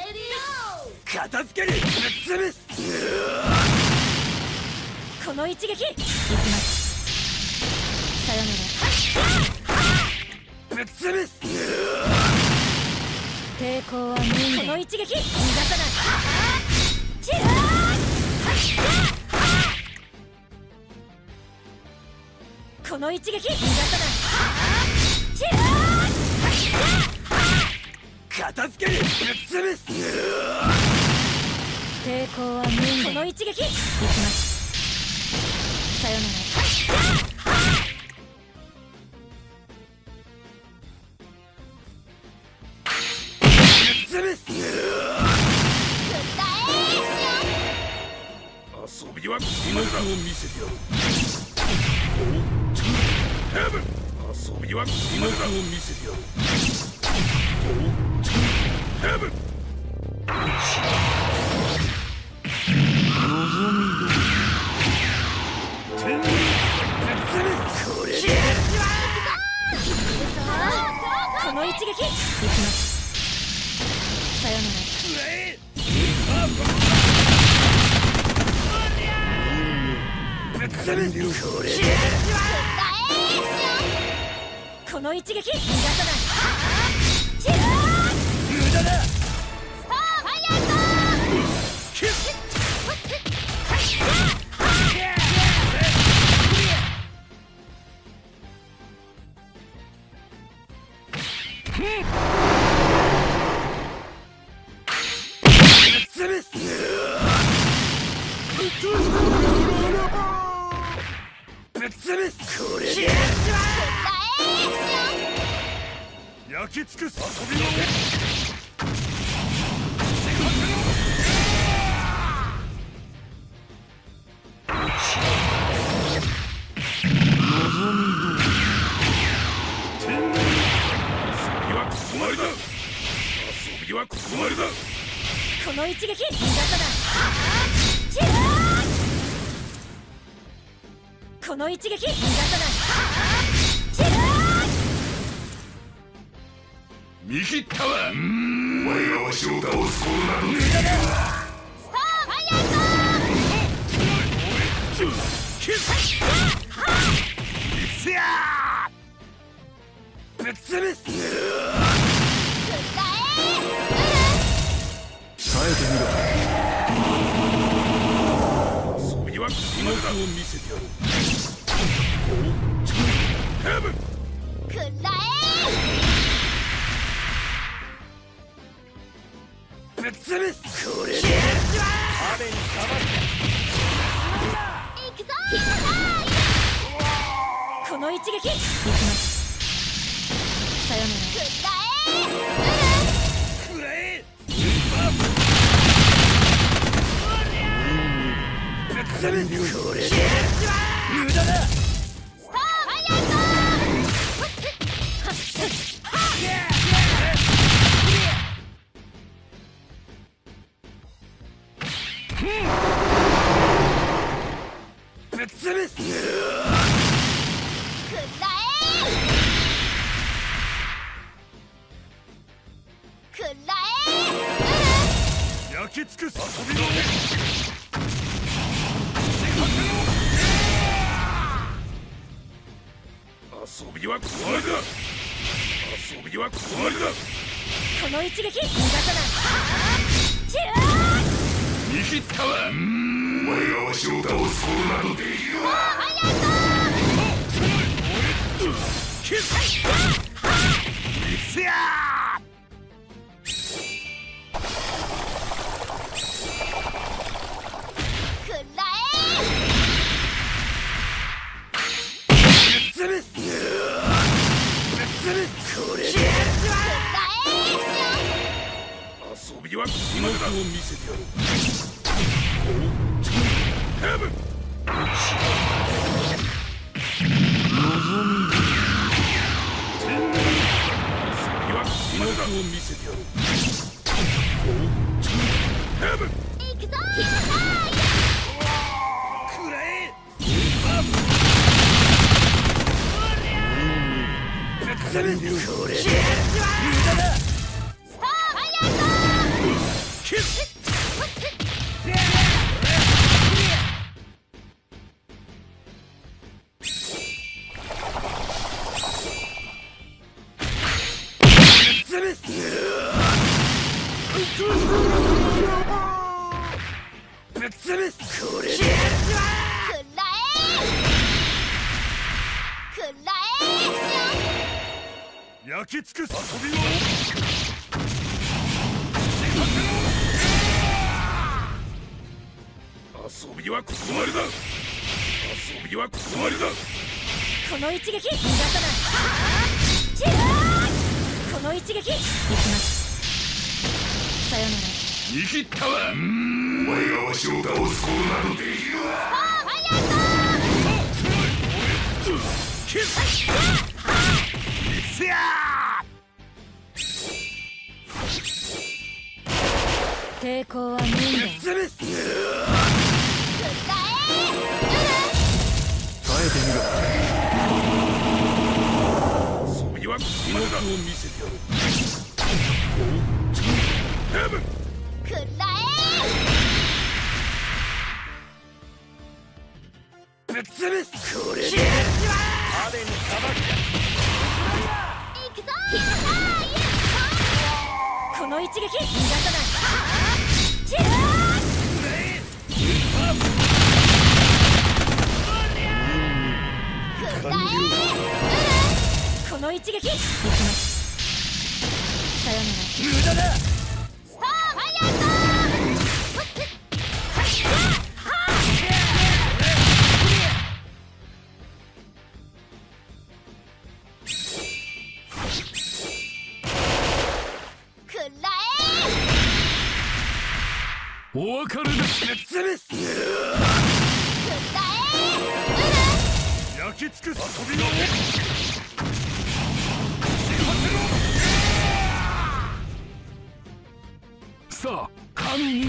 片付ける。ぶっ潰す。 この一撃いきます。さよなら。 ぶっ潰す。 抵抗は無意味。この一撃逃がさない。この一撃逃がさない。 片付ける。ぶっ潰す。 抵抗は無意味。この一撃いきます。さよなら。 遊びはここまでだ。を見せてやる。遊びはここまでだ。を見せてやる。ヘブン。これでこの一撃いきます。さよなら。 これでこの一撃逃がさない。 無駄だ。これで焼き尽くす。遊びの遊びはここまでだ。 この一撃逃がさない。この一撃逃がさない。 見切ったわ。お前がわしを倒すことなどできる。ぶっ潰す。耐えてみろ。遊びはここまでだ。を見せてやる。ヘブン。 くらぶっ潰す。これで雨にかまる。 えいくぞ。 この一撃いきます。さよなら。 くらえ。ぶっ潰す。これで無駄だ。ぶっ潰す。焼き尽くす。遊びの遊びはここまでだ。遊びはここまでだ。 この一撃逃がさない。 見切ったわ。お前がわしを倒すことなどできるわ。キス。せやこれで遊びはここまでだ。を見せてやる。ヘブン。遊びはここまでだ。を見せてやる。ヘブン。くらえ。これで無駄だ。 ぶっ潰す。これでくらえ焼き尽くす。遊びを遊びはここまでだ。遊びはここまでだ。 この一撃逃がさない。この一撃いきます。さよなら。 見切ったわ。お前がわしを倒すことなどできるわ。 抵抗は無意味だ。 潰す。 耐えてみろ。遊びはここまでだ。を見せてやる。ヘブン。 くらぶっ潰す。これで派手にさばく。 えいくぞ。 この一撃逃がさない。この一撃いきます。さよなら。 無駄だ。お別れだ。ぶっ潰す。焼き尽くす。遊びのさあ神に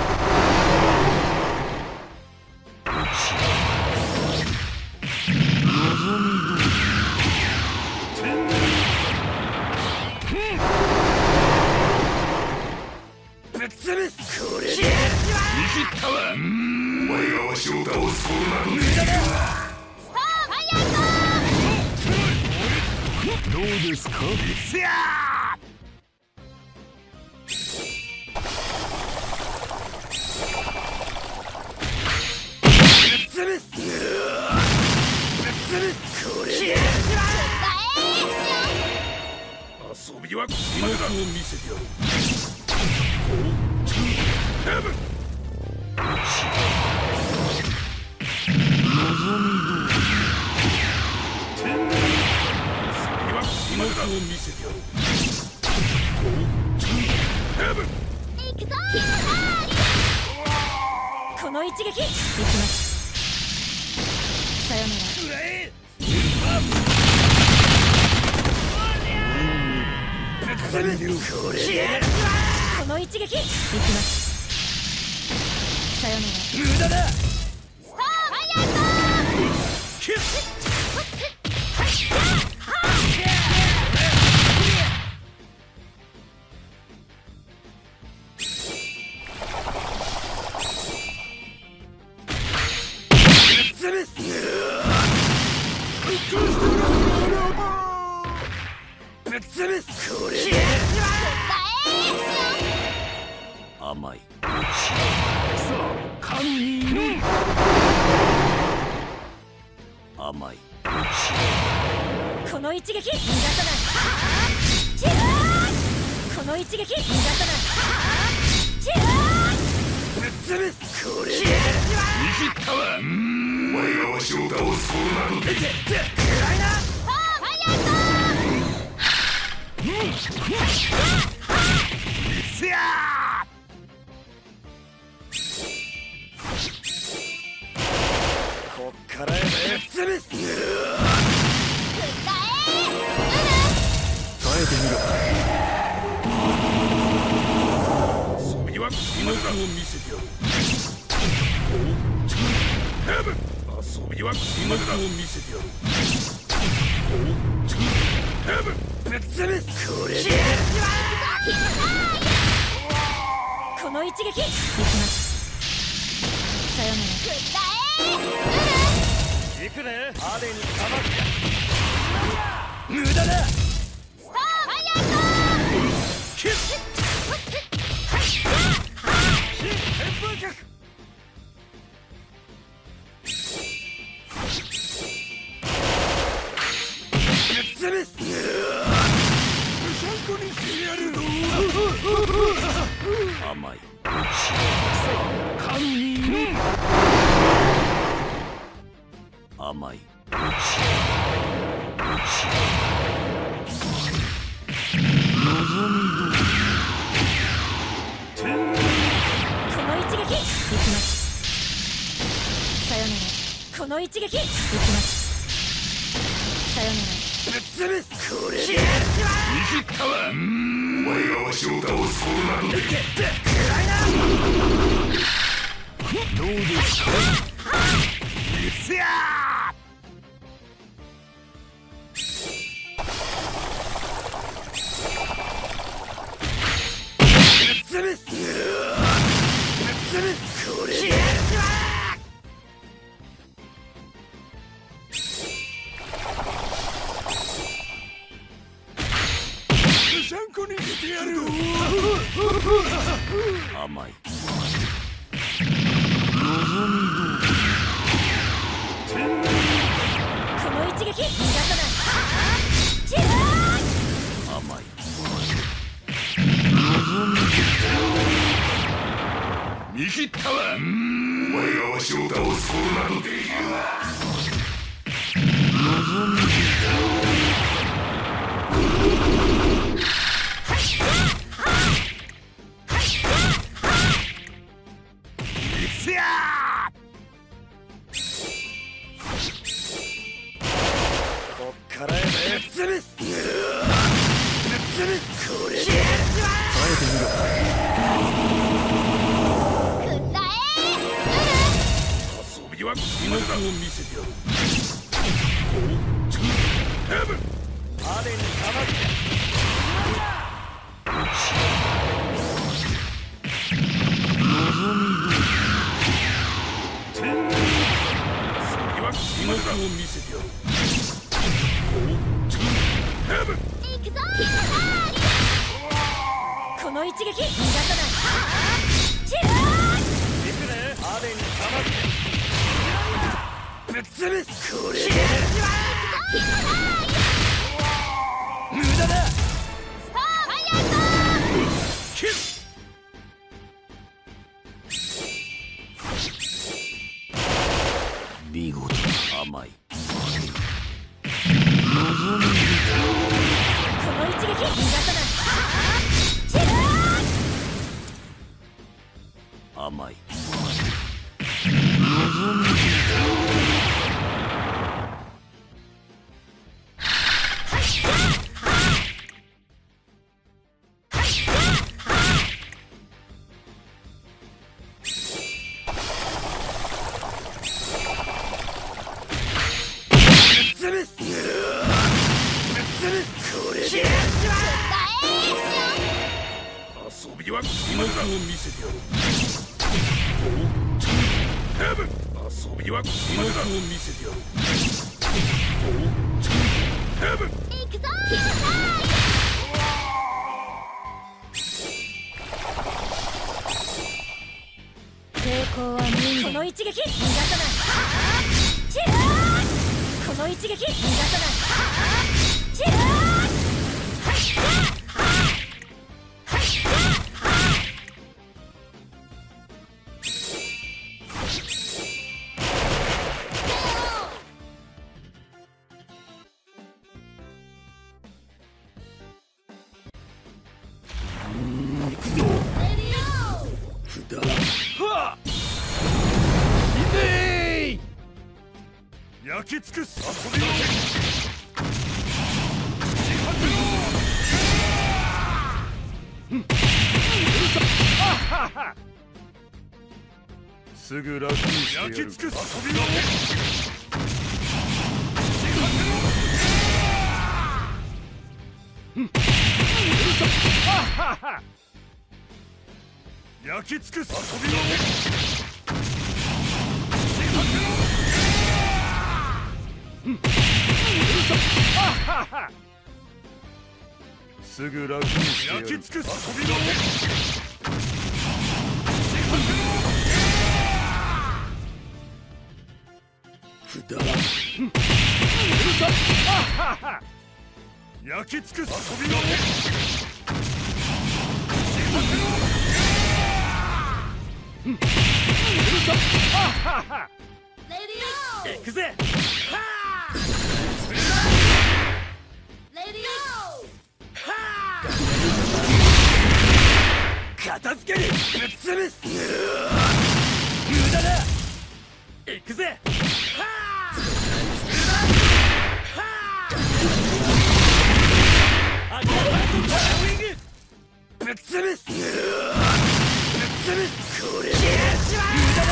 ぶっ潰す。これで見切ったわ。お前がわしを倒すことなどできるわ。どうですか。せやこれで遊びはここまでだ。を見せてやる。ヘブン。望みど天然。遊びはここまでだ。を見せてやる。ヘブン。 この一撃いきます。さよなら。この一撃いきます。さよなら。 無駄だ。これで甘い。さあ神に祈る。甘い。 この一撃逃がさない。この一撃逃がさない。 ぶっ潰す。これで見切ったわ。お前がわしを倒すことなどできる。暗いな。せやこっからやで。潰す。耐えてみろ。遊びはここまでだ。を見せてやる。ヘブン。遊びはここまでだ。を見せてやる。ヘブン。ぶっ潰す。これでこの一撃いきます。さよなら。 行くね。派手にかます。無駄だ。キッ。 甘い神にいる甘い望みどこの一撃いきますさよならこの一撃いきますさよならぶっ潰すこれで握ったわお前がわしを倒すことなどできって暗いなどうですかいつやぶっ潰すこれでシャンコに出てやる甘い望みどこの一撃逃がさない甘い望みど見切ったわお前がわしを倒すことなどできるな望みどこっからやで潰すこれで耐えてみろくら遊びは気力を見せてやるヘブンあれにかまって望みど遊びは気力を見せてやるヘブンえいくぞこの一撃逃がさないいくねあれにかまってぶっ潰すこれで無駄だストーファイヤーキル見事甘い望みこの一撃逃がさない甘い望みこれで遊びは気力を見せてやるヘブン遊びは気力を見せてやるヘブンいくぞ抵抗は無この一撃逃がさないこの一撃逃がさない焼き尽くす遊びのすぐ楽にしてやる焼き尽くす遊びの焼き尽くす遊びのすぐ楽にしてやる焼き尽くす遊びのくだら焼き尽くす遊びのレディオ行くぜ。 レディ片付ける。ぶっ潰す。無駄だ。行くぜ。アクアパッドパワーウィング。ぶっ潰す。ぶっ潰す。これ無駄だ。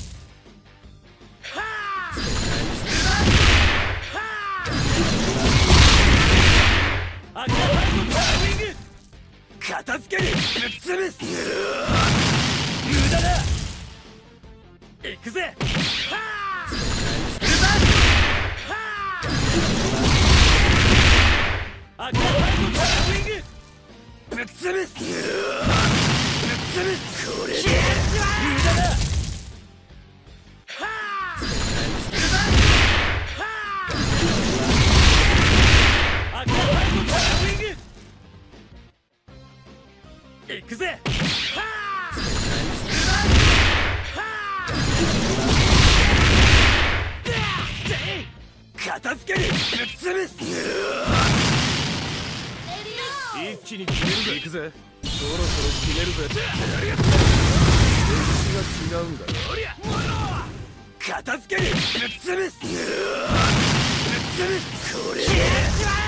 アクアパッドパワーウィング。片付ける。ぶっ潰す。無駄だ。行くぜ。アクアパッドパワーウィング。ぶっ潰す。ぶっ潰す。これ無駄だ。アクアパッドパワーウィング。行くぜ。片付ける。ぶっ潰す。一気に決めるぜ。行くぜ。そろそろ決めるぜ。歴史が違うんだ。片付ける。ぶっ潰す。ぶっ潰す。これ